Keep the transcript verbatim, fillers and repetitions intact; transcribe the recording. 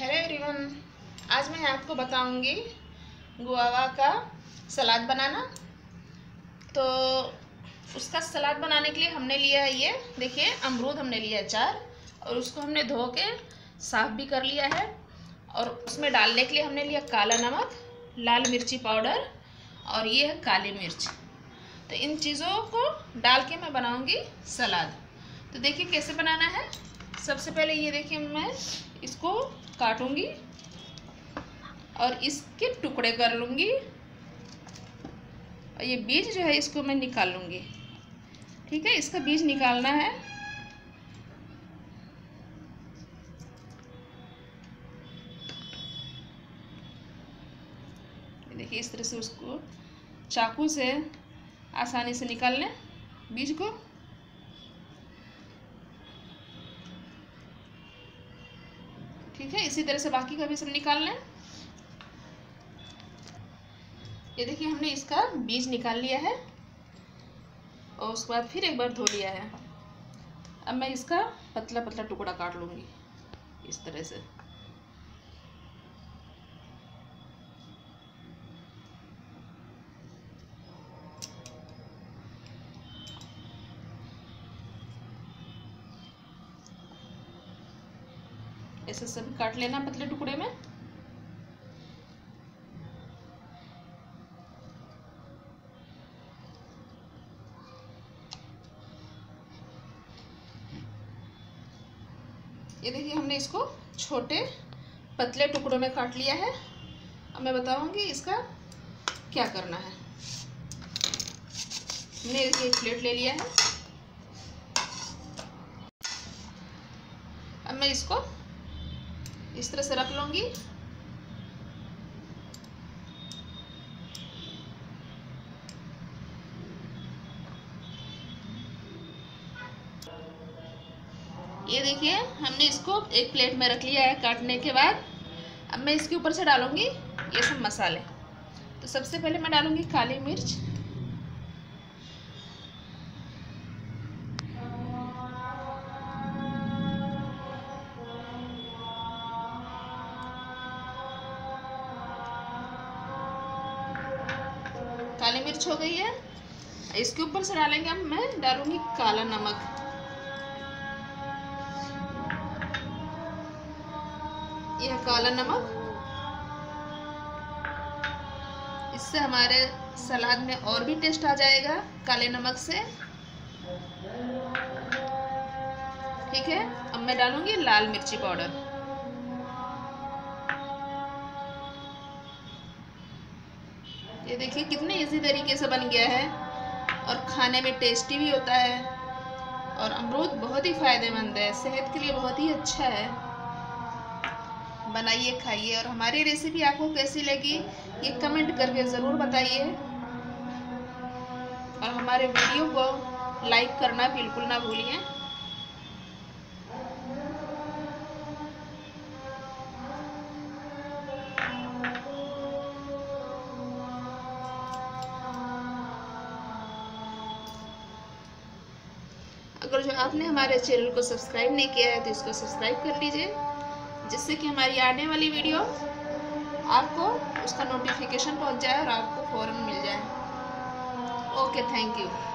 Hello everyone, आज मैं आपको बताऊंगी गुआवा का सलाद बनाना। तो उसका सलाद बनाने के लिए हमने लिया है, ये देखिए अमरूद हमने लिया है चार, और उसको हमने धो के साफ़ भी कर लिया है। और उसमें डालने के लिए हमने लिया काला नमक, लाल मिर्ची पाउडर और ये है काली मिर्च। तो इन चीज़ों को डाल के मैं बनाऊंगी सलाद। तो देखिए कैसे बनाना है। सबसे पहले ये देखिए मैं इसको काटूंगी और इसके टुकड़े कर लूँगी, और ये बीज जो है इसको मैं निकाल लूँगी। ठीक है, इसका बीज निकालना है। देखिए इस तरह से उसको चाकू से आसानी से निकाल लें बीज को। ठीक है, इसी तरह से बाकी का भी सब निकाल लें। ये देखिए हमने इसका बीज निकाल लिया है और उसके बाद फिर एक बार धो लिया है। अब मैं इसका पतला पतला टुकड़ा काट लूँगी इस तरह से। ऐसे सभी काट लेना पतले टुकड़े में। ये देखिए हमने इसको छोटे पतले टुकड़ों में काट लिया है। अब मैं बताऊंगी इसका क्या करना है। हमने देखिए एक प्लेट ले लिया है। अब मैं इसको इस तरह से रख लूंगी। ये देखिए हमने इसको एक प्लेट में रख लिया है काटने के बाद। अब मैं इसके ऊपर से डालूंगी ये सब मसाले। तो सबसे पहले मैं डालूंगी काली मिर्च, काली मिर्च हो गई है। इसके ऊपर से डालेंगे अब मैं डालूंगी काला नमक। यह काला नमक, इससे हमारे सलाद में और भी टेस्ट आ जाएगा काले नमक से। ठीक है, अब मैं डालूंगी लाल मिर्ची पाउडर। ये देखिए कितने इजी तरीके से बन गया है और खाने में टेस्टी भी होता है। और अमरूद बहुत ही फायदेमंद है, सेहत के लिए बहुत ही अच्छा है। बनाइए, खाइए, और हमारी रेसिपी आपको कैसी लगी ये कमेंट करके ज़रूर बताइए। और हमारे वीडियो को लाइक करना बिल्कुल ना भूलिए। अगर जो आपने हमारे चैनल को सब्सक्राइब नहीं किया है तो इसको सब्सक्राइब कर लीजिए, जिससे कि हमारी आने वाली वीडियो आपको उसका नोटिफिकेशन पहुंच जाए और आपको फ़ौरन मिल जाए। Okay, thank you.